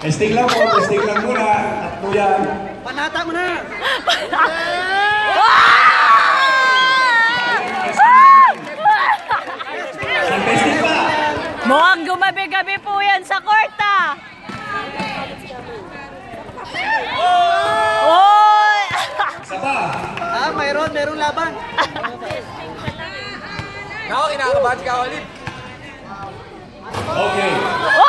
Testing lang po, testing lang muna. Tatlo yan. Panata mo na! Isang testing pa! Mukhang gumabi-gabi po yan sa court, ah! Oy! Isa pa! Ah, mayroong laban. Ako, kinakabahan ka ulit. Okay. Oh!